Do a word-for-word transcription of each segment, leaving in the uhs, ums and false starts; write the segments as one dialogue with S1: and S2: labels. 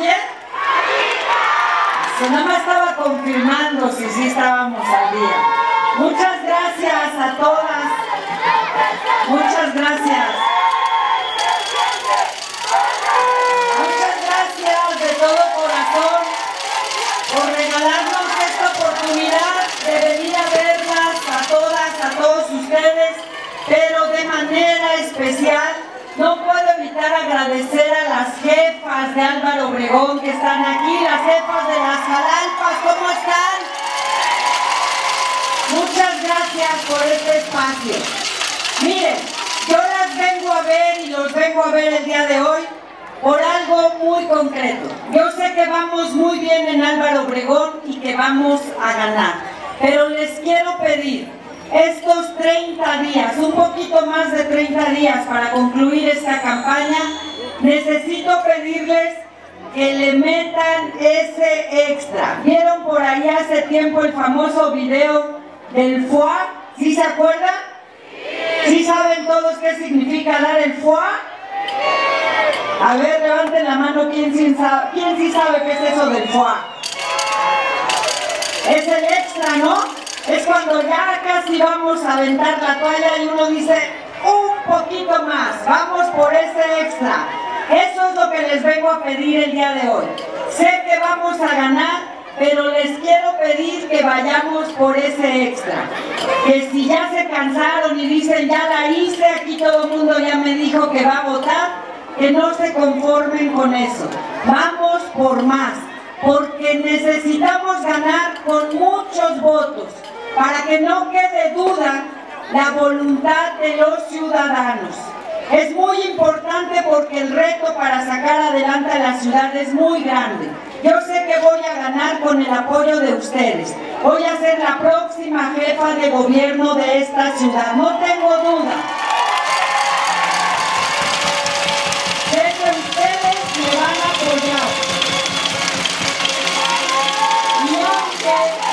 S1: bien? Se nada más estaba confirmando si sí estábamos al día. Muchas gracias a todas. Muchas gracias. Muchas gracias de todo corazón por regalarnos esta oportunidad de venir a verlas a todas, a todos ustedes, pero de manera especial no puedo evitar agradecer a las jefas de Álvaro Obregón que están aquí, las jefas de las Jalalpas, ¿cómo están? Muchas gracias por este espacio. Miren, yo las vengo a ver y los vengo a ver el día de hoy por algo muy concreto. Yo sé que vamos muy bien en Álvaro Obregón y que vamos a ganar, pero les quiero pedir estos treinta días, un poquito más de treinta días para concluir esta campaña, necesito pedirles que le metan ese extra. ¿Vieron por ahí hace tiempo el famoso video del F O A? ¿Sí se acuerdan? ¿Sí saben todos qué significa dar el F O A? A ver, levanten la mano, ¿quién sí sabe, quién sí sabe qué es eso del F O A? Es el extra, ¿no? Es cuando ya casi vamos a aventar la toalla y uno dice, un poquito más, vamos por ese extra. Eso es lo que les vengo a pedir el día de hoy. Sé que vamos a ganar, pero les quiero pedir que vayamos por ese extra. Que si ya se cansaron y dicen, ya la hice, aquí todo el mundo ya me dijo que va a votar, que no se conformen con eso. Vamos por más, porque necesitamos ganar con muchos votos, para que no quede duda la voluntad de los ciudadanos. Es muy importante porque el reto para sacar adelante a la ciudad es muy grande. Yo sé que voy a ganar con el apoyo de ustedes. Voy a ser la próxima jefa de gobierno de esta ciudad, no tengo duda. Sé que ustedes me van a apoyar. Y aunque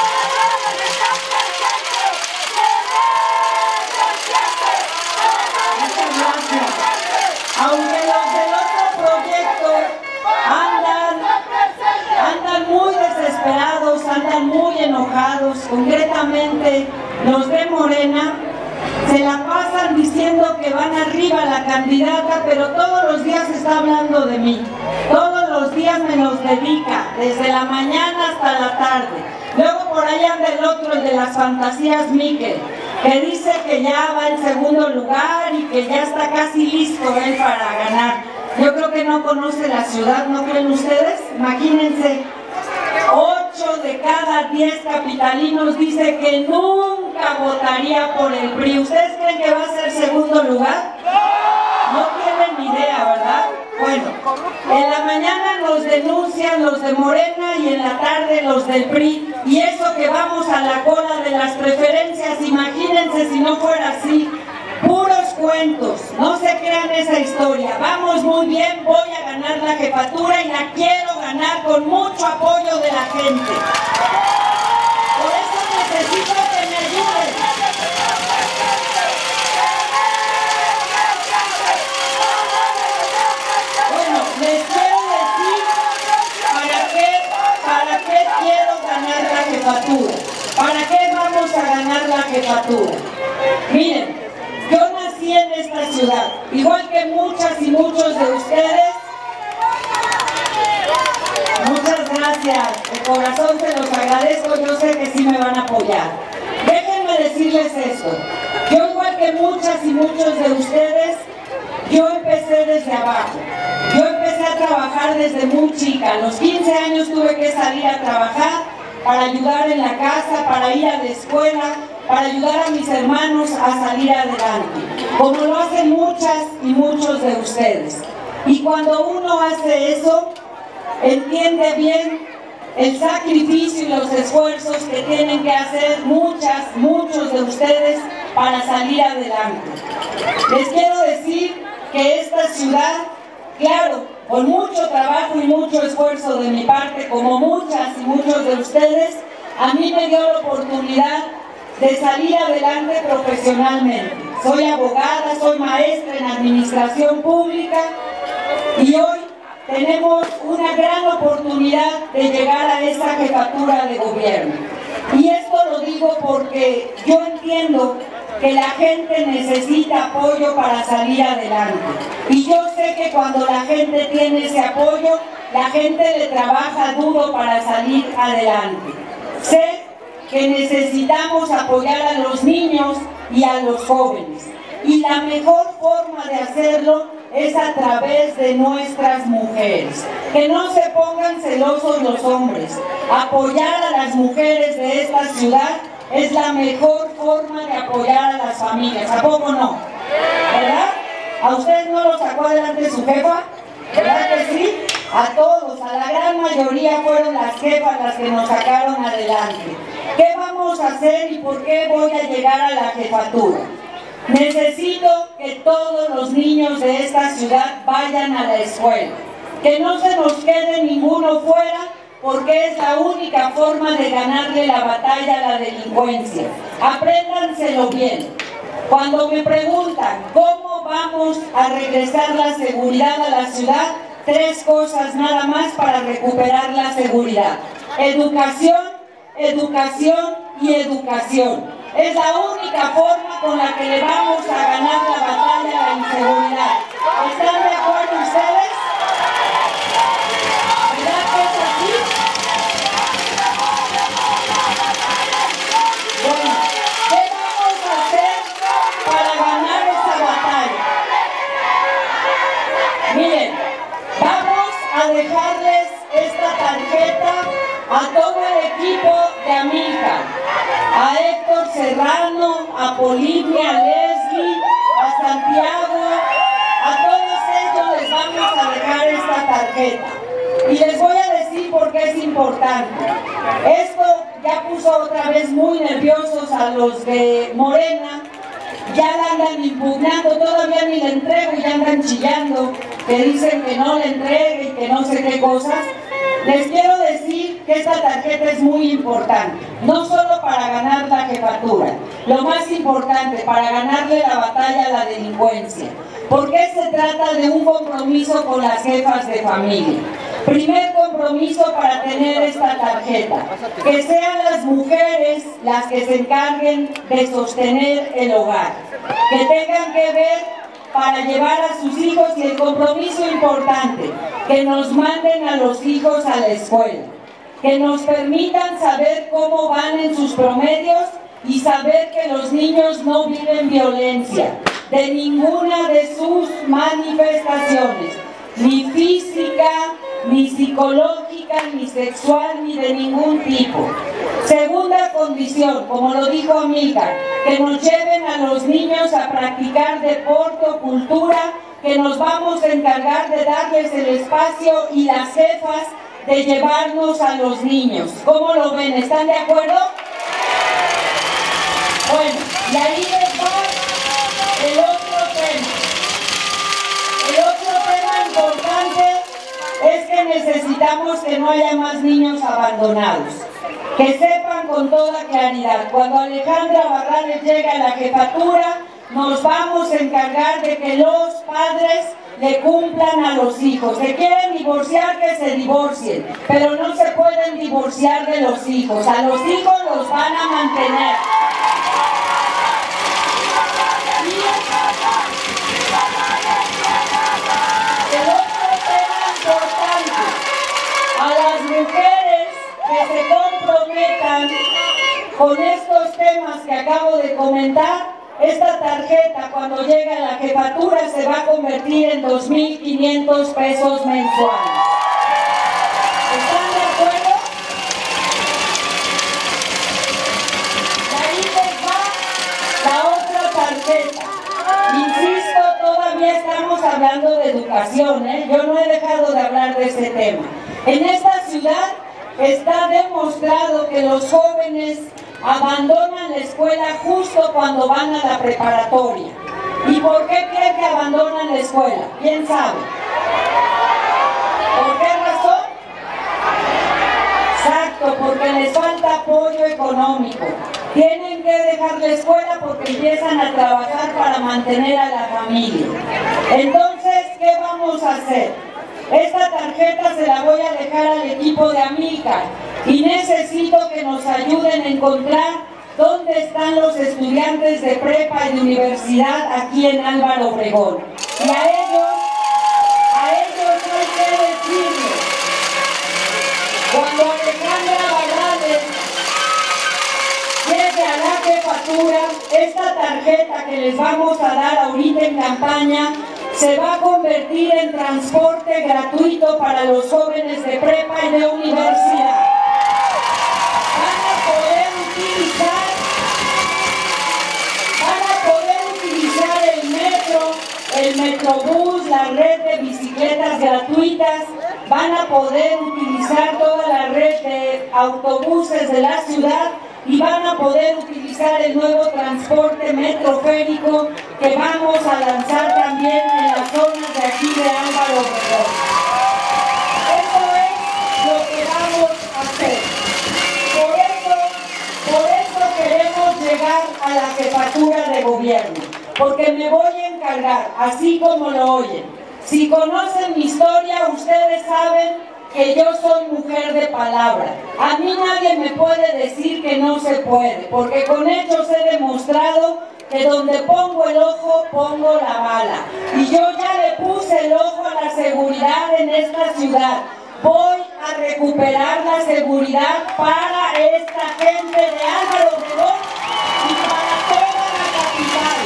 S1: Aunque los del otro proyecto andan, andan muy desesperados, andan muy enojados, concretamente los de Morena, se la pasan diciendo que van arriba la candidata, pero todos los días está hablando de mí. Todos los días me los dedica, desde la mañana hasta la tarde. Luego por ahí anda el otro, el de las fantasías, Miquel, que dice que ya va en segundo lugar y que ya está casi listo él para ganar. Yo creo que no conoce la ciudad, ¿no creen ustedes? Imagínense, ocho de cada diez capitalinos dice que nunca votaría por el P R I. ¿Ustedes creen que va a ser segundo lugar? No tienen ni idea, ¿verdad? Bueno, en la mañana nos denuncian los de Morena y en la tarde los del P R I. Y eso que vamos a la cola de las preferencias, imagínense si no fuera así. Puros cuentos, no se crean esa historia. Vamos muy bien, voy a ganar la jefatura y la quiero ganar con mucho apoyo de la gente. Por eso necesito que me ayuden. Bueno, les quiero decir para qué, para qué quiero ganar la jefatura. ¿Para qué vamos a ganar la jefatura? Miren, yo nací en esta ciudad, igual que muchas y muchos de ustedes. Muchas gracias, de corazón se los agradezco, yo sé que sí me van a apoyar. Déjenme decirles esto, yo igual que muchas y muchos de ustedes, yo empecé desde abajo. Yo empecé a trabajar desde muy chica, a los quince años tuve que salir a trabajar para ayudar en la casa, para ir a la escuela, para ayudar a mis hermanos a salir adelante, como lo hacen muchas y muchos de ustedes. Y cuando uno hace eso, entiende bien el sacrificio y los esfuerzos que tienen que hacer muchas, muchos de ustedes para salir adelante. Les quiero decir que esta ciudad, claro, con mucho trabajo y mucho esfuerzo de mi parte, como muchas y muchos de ustedes, a mí me dio la oportunidad de salir adelante profesionalmente. Soy abogada, soy maestra en administración pública y hoy tenemos una gran oportunidad de llegar a esa jefatura de gobierno. Y esto lo digo porque yo entiendo que la gente necesita apoyo para salir adelante. Y yo sé que cuando la gente tiene ese apoyo, la gente le trabaja duro para salir adelante. Sé que necesitamos apoyar a los niños y a los jóvenes. Y la mejor forma de hacerlo es a través de nuestras mujeres. Que no se pongan celosos los hombres. Apoyar a las mujeres de esta ciudad es la mejor forma de apoyar a las familias. ¿A poco no? ¿Verdad? ¿A ustedes no los sacó adelante su jefa? ¿Verdad que sí? A todos, a la gran mayoría fueron las jefas las que nos sacaron adelante. ¿Qué vamos a hacer y por qué voy a llegar a la jefatura? Necesito que todos los niños de esta ciudad vayan a la escuela. Que no se nos quede ninguno fuera, porque es la única forma de ganarle la batalla a la delincuencia. Apréndanselo bien. Cuando me preguntan cómo vamos a regresar la seguridad a la ciudad, tres cosas nada más para recuperar la seguridad. Educación, educación y educación. Es la única forma con la que le vamos a ganar la batalla a la inseguridad. ¿Están de acuerdo ustedes? ¿Verdad que es así? Bueno, ¿qué vamos a hacer para ganar esa batalla? Miren, vamos a dejarles esta tarjeta a todo el equipo de Amilcar, a Héctor Serrano, a Polibia, a Leslie, a Santiago, a todos ellos les vamos a dejar esta tarjeta. Y les voy a decir por qué es importante. Esto ya puso otra vez muy nerviosos a los de Morena. Ya la andan impugnando, todavía ni la entrego y ya andan chillando, que dicen que no la entregue y que no sé qué cosas. Les quiero decir que esta tarjeta es muy importante, no solo para ganar la jefatura, lo más importante, para ganarle la batalla a la delincuencia. Porque se trata de un compromiso con las jefas de familia. Primer compromiso para tener esta tarjeta, que sean las mujeres las que se encarguen de sostener el hogar, que tengan que ver para llevar a sus hijos, y el compromiso importante, que nos manden a los hijos a la escuela, que nos permitan saber cómo van en sus promedios y saber que los niños no viven violencia de ninguna de sus manifestaciones, ni física, ni psicológica, ni sexual, ni de ningún tipo. Segunda condición, como lo dijo Amilcar, que nos lleven a los niños a practicar deporte o cultura, que nos vamos a encargar de darles el espacio y las jefas de llevarnos a los niños. ¿Cómo lo ven? ¿Están de acuerdo? Bueno, y ahí les va el otro tema. El otro tema importante es que necesitamos que no haya más niños abandonados. Que sepan con toda claridad, cuando Alejandra Barrales llegue a la jefatura, nos vamos a encargar de que los padres le cumplan a los hijos. Se quieren divorciar, que se divorcien, pero no se pueden divorciar de los hijos. A los hijos los van a mantener. El otro tema importante, a las mujeres que se comprometan con estos temas que acabo de comentar, esta tarjeta cuando llegue a la jefatura se va a convertir en dos mil quinientos pesos mensuales. ¿Están de acuerdo? Y ahí les va la otra tarjeta. Insisto, todavía estamos hablando de educación, ¿eh? Yo no he dejado de hablar de ese tema. En esta ciudad está demostrado que los jóvenes abandonan la escuela justo cuando van a la preparatoria. ¿Y por qué creen que abandonan la escuela? ¿Quién sabe? ¿Por qué razón? Exacto, porque les falta apoyo económico. Tienen que dejar la escuela porque empiezan a trabajar para mantener a la familia. Entonces, ¿qué vamos a hacer? Esta tarjeta se la voy a dejar al equipo de Amilcar y necesito que nos ayuden a encontrar dónde están los estudiantes de prepa y de universidad aquí en Álvaro Obregón. Y a ellos, a ellos hay que decirles, cuando Alejandra Barrales llegue a la jefatura, esta tarjeta que les vamos a dar ahorita en campaña se va a convertir en transporte gratuito para los jóvenes de prepa y de universidad. Van a poder utilizar, van a poder utilizar el metro, el metrobús, la red de bicicletas gratuitas, van a poder utilizar toda la red de autobuses de la ciudad y van a poder utilizar el nuevo transporte metroférico que vamos a lanzar también en las zonas de aquí de Álvaro Obregón. Eso es lo que vamos a hacer. Por eso, por eso queremos llegar a la jefatura de gobierno, porque me voy a encargar, así como lo oyen. Si conocen mi historia, ustedes saben que yo soy mujer de palabra. A mí nadie me puede decir que no se puede, porque con hechos he demostrado que donde pongo el ojo, pongo la bala. Y yo ya le puse el ojo a la seguridad en esta ciudad. Voy a recuperar la seguridad para esta gente de Álvaro Obregón y para toda la capital.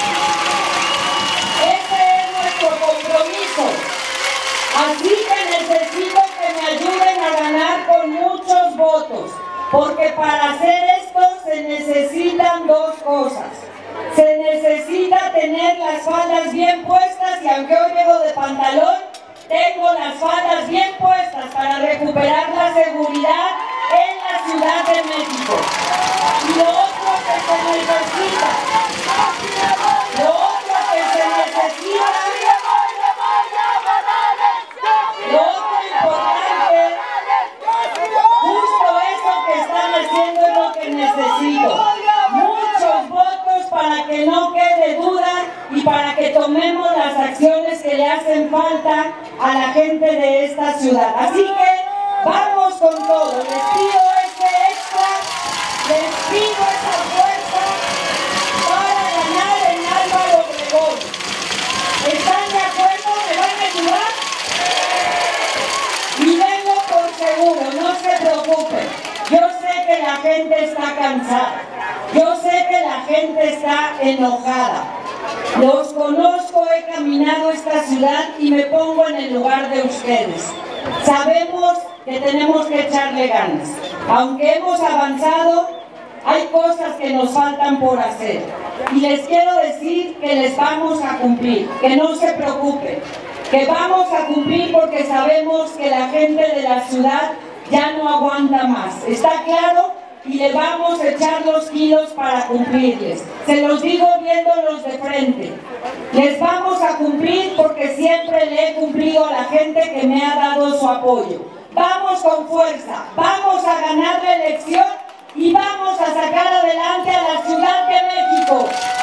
S1: Ese es nuestro compromiso. Así que necesito que me ayuden a ganar con muchos votos, porque para hacer esto se necesitan dos cosas. Se necesita tener las faldas bien puestas, y aunque hoy vengo de pantalón, tengo las faldas bien puestas para recuperar la seguridad en la Ciudad de México. Y lo otro que se necesita, lo otro que se necesita, lo otro importante, justo eso que están haciendo es lo que necesito. Muchos votos para que no quede duda y para que tomemos las acciones que le hacen falta a la gente de esta ciudad. Así que vamos con todo. Les pido ese extra, les pido esa fuerza para ganar en Álvaro Obregón. ¿Están de acuerdo? ¿Me van a ayudar? Y vengo por seguro, no se preocupen. Yo sé que la gente está cansada. Yo sé que la gente está enojada. Los conozco, he caminado esta ciudad y me pongo en el lugar de ustedes. Sabemos que tenemos que echarle ganas. Aunque hemos avanzado, hay cosas que nos faltan por hacer. Y les quiero decir que les vamos a cumplir, que no se preocupen, que vamos a cumplir porque sabemos que la gente de la ciudad ya no aguanta más. ¿Está claro? Y le vamos a echar los kilos para cumplirles. Se los digo viéndolos de frente. Les vamos a cumplir porque siempre le he cumplido a la gente que me ha dado su apoyo. Vamos con fuerza, vamos a ganar la elección y vamos a sacar adelante a la Ciudad de México.